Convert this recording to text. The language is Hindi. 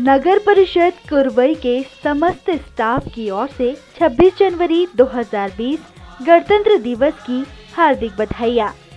नगर परिषद कुरवई के समस्त स्टाफ की ओर से 26 जनवरी 2020 गणतंत्र दिवस की हार्दिक बधाइयाँ।